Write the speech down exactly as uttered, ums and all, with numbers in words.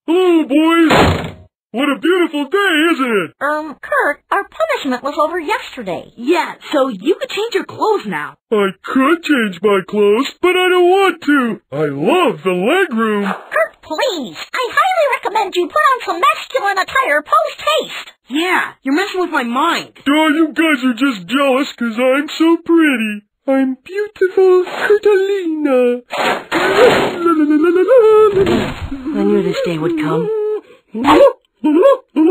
Hello, boys. What a beautiful day, isn't it? Um, Kurt, our punishment was over yesterday. Yeah, so you could change your clothes now. I could change my clothes, but I don't want to. I love the legroom. Kurt, please. I highly recommend you put on some masculine attire post-haste. Yeah, you're messing with my mind. Oh, you guys are just jealous 'cause I'm so pretty. I'm beautiful Kurtalina. I knew this day would come.